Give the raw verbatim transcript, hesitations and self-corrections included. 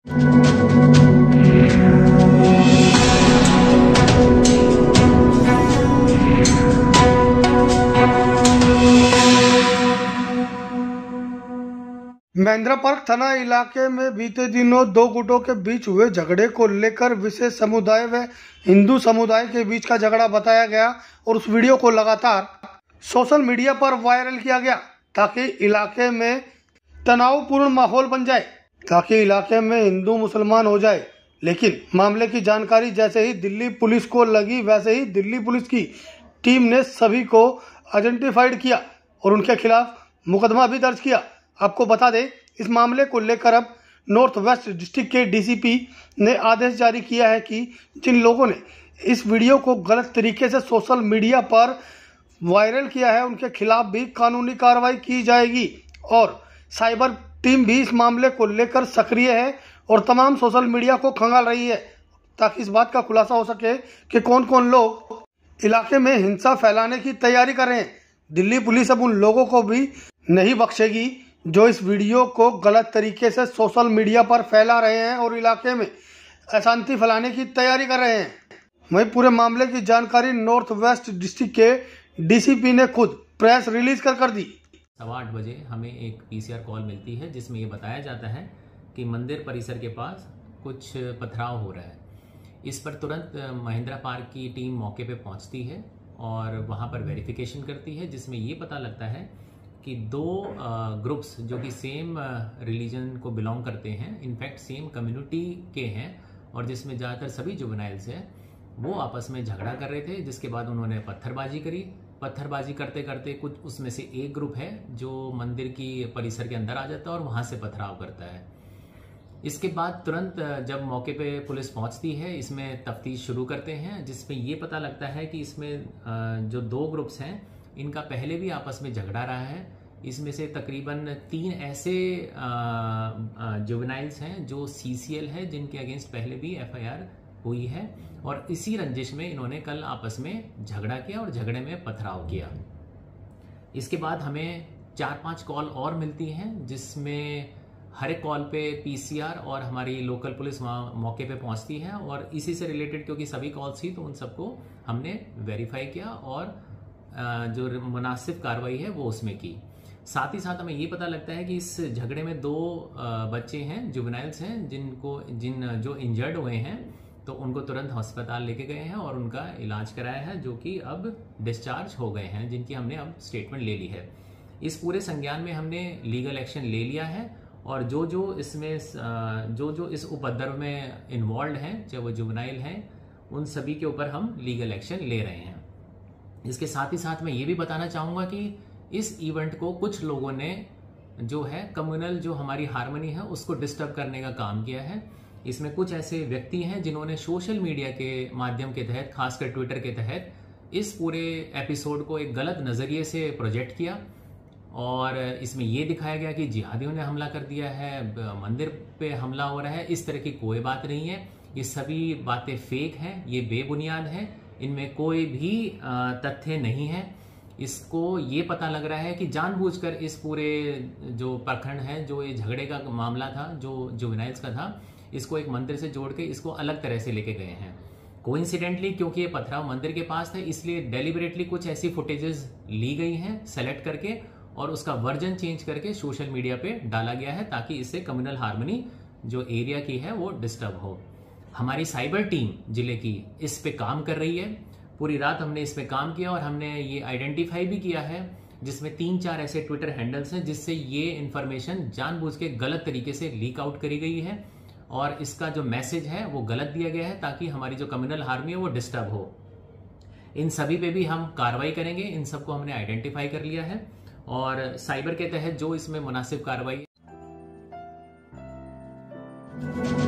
Mahendra park थाना इलाके में बीते दिनों दो गुटों के बीच हुए झगड़े को लेकर विशेष समुदाय व हिंदू समुदाय के बीच का झगड़ा बताया गया और उस वीडियो को लगातार सोशल मीडिया पर वायरल किया गया ताकि इलाके में तनावपूर्ण माहौल बन जाए, ताकि इलाके में हिंदू मुसलमान हो जाए। लेकिन मामले की जानकारी जैसे ही दिल्ली पुलिस को लगी, वैसे ही दिल्ली पुलिस की टीम ने सभी को आइडेंटिफाइड किया और उनके खिलाफ मुकदमा भी दर्ज किया। आपको बता दें, इस मामले को लेकर अब नॉर्थ वेस्ट डिस्ट्रिक्ट के डीसीपी ने आदेश जारी किया है कि जिन लोगों ने इस वीडियो को गलत तरीके से सोशल मीडिया पर वायरल किया है, उनके खिलाफ भी कानूनी कार्रवाई की जाएगी। और साइबर टीम भी इस मामले को लेकर सक्रिय है और तमाम सोशल मीडिया को खंगाल रही है ताकि इस बात का खुलासा हो सके कि कौन कौन लोग इलाके में हिंसा फैलाने की तैयारी कर रहे हैं। दिल्ली पुलिस अब उन लोगों को भी नहीं बख्शेगी जो इस वीडियो को गलत तरीके से सोशल मीडिया पर फैला रहे हैं और इलाके में अशांति फैलाने की तैयारी कर रहे हैं। वहीं पूरे मामले की जानकारी नॉर्थ वेस्ट डिस्ट्रिक्ट के डीसीपी ने खुद प्रेस रिलीज कर कर दी। सवा आठ बजे हमें एक पीसीआर कॉल मिलती है जिसमें ये बताया जाता है कि मंदिर परिसर के पास कुछ पथराव हो रहा है। इस पर तुरंत महेंद्र पार्क की टीम मौके पे पहुंचती है और वहां पर वेरिफिकेशन करती है, जिसमें ये पता लगता है कि दो ग्रुप्स जो कि सेम रिलीजन को बिलोंग करते हैं, इनफैक्ट सेम कम्युनिटी के हैं और जिसमें ज़्यादातर सभी जुवेनाइल्स हैं, वो आपस में झगड़ा कर रहे थे। जिसके बाद उन्होंने पत्थरबाजी करी। पत्थरबाजी करते करते कुछ उसमें से एक ग्रुप है जो मंदिर की परिसर के अंदर आ जाता है और वहाँ से पथराव करता है। इसके बाद तुरंत जब मौके पे पुलिस पहुंचती है, इसमें तफ्तीश शुरू करते हैं, जिसमें ये पता लगता है कि इसमें जो दो ग्रुप्स हैं इनका पहले भी आपस में झगड़ा रहा है। इसमें से तकरीबन तीन ऐसे जुवेनाइल्स हैं जो सीसीएल है, जिनके अगेंस्ट पहले भी एफआईआर हुई है और इसी रंजिश में इन्होंने कल आपस में झगड़ा किया और झगड़े में पथराव किया। इसके बाद हमें चार पांच कॉल और मिलती हैं, जिसमें हर एक कॉल पे पीसीआर और हमारी लोकल पुलिस वहाँ मौके पे पहुँचती है और इसी से रिलेटेड क्योंकि सभी कॉल्स थी तो उन सबको हमने वेरीफाई किया और जो मुनासिब कार्रवाई है वो उसमें की। साथ ही साथ हमें ये पता लगता है कि इस झगड़े में दो बच्चे हैं, जुवेनाइल्स हैं, जिनको जिन जो इंजर्ड हुए हैं तो उनको तुरंत अस्पताल लेके गए हैं और उनका इलाज कराया है, जो कि अब डिस्चार्ज हो गए हैं, जिनकी हमने अब स्टेटमेंट ले ली है। इस पूरे संज्ञान में हमने लीगल एक्शन ले लिया है और जो जो इसमें जो जो इस उपद्रव में इन्वॉल्व हैं, चाहे वो जुवेनाइल हैं, उन सभी के ऊपर हम लीगल एक्शन ले रहे हैं। इसके साथ ही साथ मैं ये भी बताना चाहूँगा कि इस इवेंट को कुछ लोगों ने जो है कम्युनल जो हमारी हार्मनी है उसको डिस्टर्ब करने का काम किया है। इसमें कुछ ऐसे व्यक्ति हैं जिन्होंने सोशल मीडिया के माध्यम के तहत, खासकर ट्विटर के तहत, इस पूरे एपिसोड को एक गलत नज़रिए से प्रोजेक्ट किया और इसमें यह दिखाया गया कि जिहादियों ने हमला कर दिया है, मंदिर पे हमला हो रहा है। इस तरह की कोई बात नहीं है। ये सभी बातें फेक हैं, ये बेबुनियाद हैं, इनमें कोई भी तथ्य नहीं है। इसको ये पता लग रहा है कि जानबूझकर इस पूरे जो प्रखंड है, जो ये झगड़े का मामला था, जो जुवेनाइल्स का था, इसको एक मंदिर से जोड़ के इसको अलग तरह से लेके गए हैं। कोइंसिडेंटली क्योंकि ये पथराव मंदिर के पास था, इसलिए डेलिबरेटली कुछ ऐसी फुटेजेस ली गई हैं सेलेक्ट करके और उसका वर्जन चेंज करके सोशल मीडिया पे डाला गया है ताकि इससे कम्युनल हार्मनी जो एरिया की है वो डिस्टर्ब हो। हमारी साइबर टीम जिले की इस पे काम कर रही है। पूरी रात हमने इस पे काम किया और हमने ये आइडेंटिफाई भी किया है, जिसमें तीन चार ऐसे ट्विटर हैंडल्स हैं जिससे ये इन्फॉर्मेशन जानबूझ के गलत तरीके से लीक आउट करी गई है और इसका जो मैसेज है वो गलत दिया गया है ताकि हमारी जो कम्युनल हार्मनी है वो डिस्टर्ब हो। इन सभी पे भी हम कार्रवाई करेंगे। इन सबको हमने आइडेंटिफाई कर लिया है और साइबर के तहत जो इसमें मुनासिब कार्रवाई